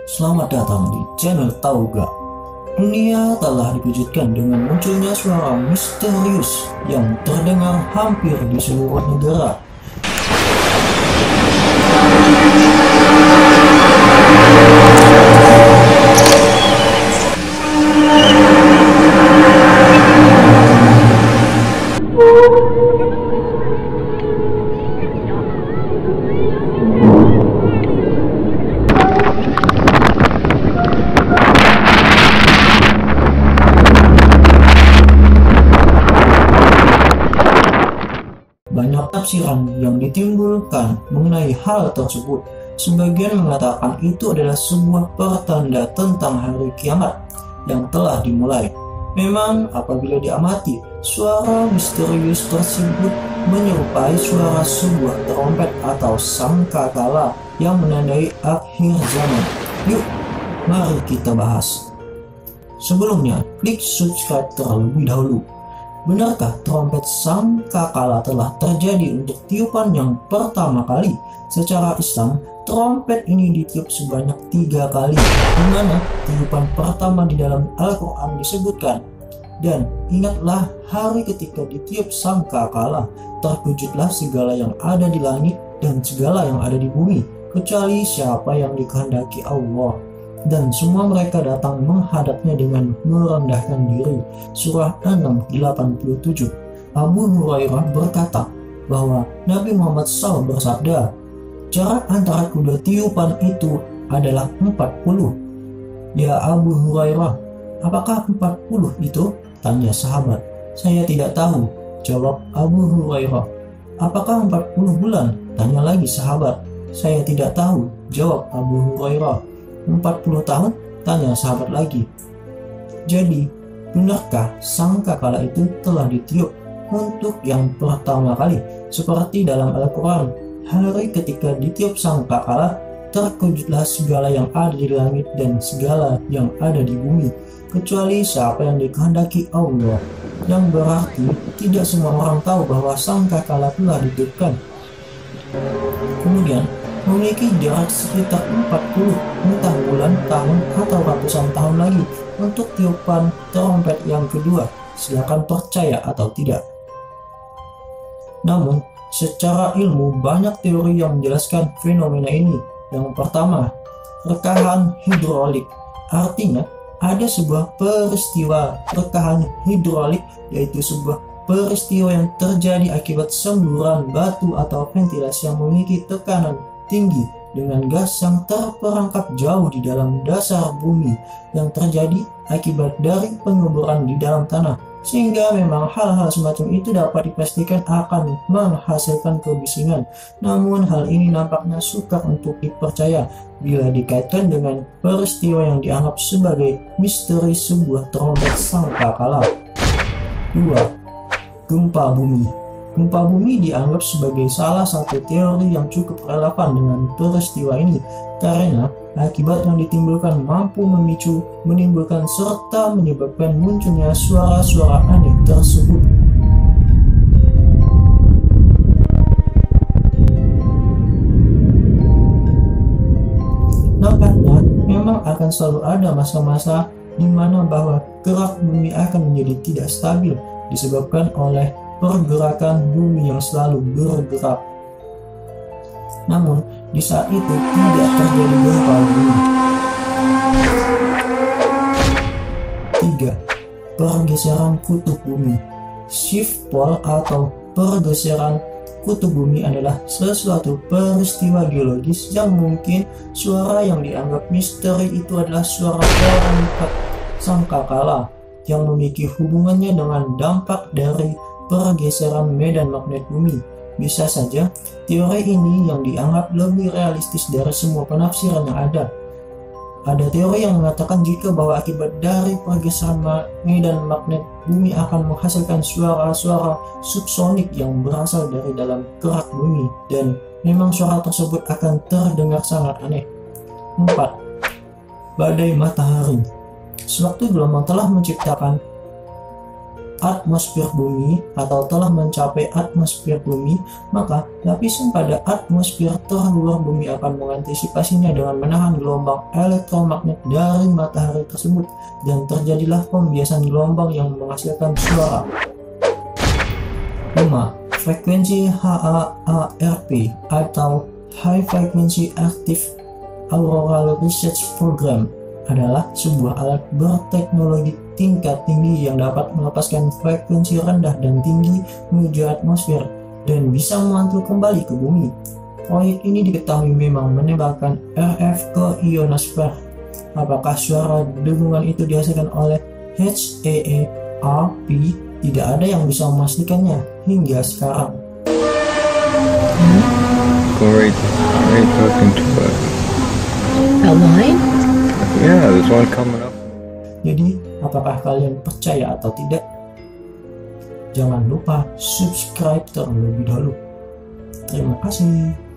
Selamat datang di channel Tahu Gak. Dunia telah dikejutkan dengan munculnya suara misterius yang terdengar hampir di seluruh negara. Banyak tafsiran yang ditimbulkan mengenai hal tersebut. Sebagian mengatakan itu adalah sebuah pertanda tentang hari kiamat yang telah dimulai. Memang apabila diamati, suara misterius tersebut menyerupai suara sebuah trompet atau sangkakala yang menandai akhir zaman. Yuk, mari kita bahas. Sebelumnya, klik subscribe terlebih dahulu. Benarkah trompet sangkakala telah terjadi untuk tiupan yang pertama kali? Secara Islam, trompet ini ditiup sebanyak 3 kali, di mana tiupan pertama di dalam Al-Quran disebutkan. Dan ingatlah hari ketika ditiup sangkakala, terkejutlah segala yang ada di langit dan segala yang ada di bumi, kecuali siapa yang dikehendaki Allah. Dan semua mereka datang menghadapnya dengan merendahkan diri. Surah 6:87. Abu Hurairah berkata bahwa Nabi Muhammad SAW bersabda, jarak antara kedua tiupan itu adalah 40. Ya Abu Hurairah, apakah 40 itu? Tanya sahabat. Saya tidak tahu, jawab Abu Hurairah. Apakah 40 bulan? Tanya lagi sahabat. Saya tidak tahu, jawab Abu Hurairah. 40 tahun? Tanya sahabat lagi. Jadi, benarkah sangkakala itu telah ditiup untuk yang pertama kali? Seperti dalam Al-Quran, hari ketika ditiup sangkakala, terkejutlah segala yang ada di langit dan segala yang ada di bumi, kecuali siapa yang dikehendaki Allah. Yang berarti tidak semua orang tahu bahwa sangkakala telah ditiupkan. Kemudian, memiliki jarak sekitar 40 entah bulan, tahun, atau ratusan tahun lagi untuk tiupan trompet yang kedua, silakan percaya atau tidak. Namun, secara ilmu banyak teori yang menjelaskan fenomena ini. Yang pertama, rekahan hidrolik. Artinya, ada sebuah peristiwa rekahan hidrolik, yaitu sebuah peristiwa yang terjadi akibat semburan batu atau ventilasi yang memiliki tekanan tinggi dengan gas yang terperangkap jauh di dalam dasar bumi yang terjadi akibat dari pengeboran di dalam tanah, sehingga memang hal-hal semacam itu dapat dipastikan akan menghasilkan kebisingan. Namun hal ini nampaknya sukar untuk dipercaya bila dikaitkan dengan peristiwa yang dianggap sebagai misteri sebuah trompet sangkakala. 2. Gempa bumi. Gempa bumi dianggap sebagai salah satu teori yang cukup relevan dengan peristiwa ini karena akibat yang ditimbulkan mampu memicu, menimbulkan, serta menyebabkan munculnya suara-suara aneh tersebut. Nampaknya memang akan selalu ada masa-masa di mana bahwa gerak bumi akan menjadi tidak stabil disebabkan oleh pergerakan bumi yang selalu bergerak. Namun, di saat itu tidak terjadi gempa bumi. 3. Pergeseran kutub bumi. Shift pole atau pergeseran kutub bumi adalah sesuatu peristiwa geologis yang mungkin suara yang dianggap misteri itu adalah suara trompet sangkakala yang memiliki hubungannya dengan dampak dari pergeseran medan magnet bumi. Bisa saja teori ini yang dianggap lebih realistis dari semua penafsiran yang ada. Ada teori yang mengatakan jika bahwa akibat dari pergeseran medan magnet bumi akan menghasilkan suara-suara subsonik yang berasal dari dalam kerak bumi, dan memang suara tersebut akan terdengar sangat aneh. 4. Badai matahari. Sewaktu gelombang telah menciptakan atmosfer bumi atau telah mencapai atmosfer bumi, maka lapisan pada atmosfer terluar bumi akan mengantisipasinya dengan menahan gelombang elektromagnet dari matahari tersebut, dan terjadilah pembiasan gelombang yang menghasilkan suara. 5. Frekuensi HAARP atau High Frequency Active Auroral Research Program adalah sebuah alat berteknologi tingkat tinggi yang dapat melepaskan frekuensi rendah dan tinggi menuju atmosfer dan bisa memantul kembali ke bumi. Proyek ini diketahui memang menembakkan RF ke ionosfer. Apakah suara dengungan itu dihasilkan oleh HAARP? Tidak ada yang bisa memastikannya hingga sekarang. Great talking to her. Outline? Yeah, there's one coming up. Jadi, apakah kalian percaya atau tidak? Jangan lupa subscribe terlebih dahulu. Terima kasih.